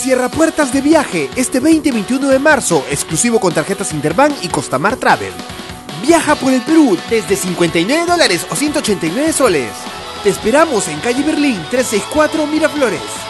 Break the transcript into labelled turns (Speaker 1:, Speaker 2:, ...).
Speaker 1: Cierra puertas de viaje este 20 y 21 de marzo, exclusivo con tarjetas Interbank y Costamar Travel. Viaja por el Perú desde $59 o 189 soles. Te esperamos en calle Berlín 364 Miraflores.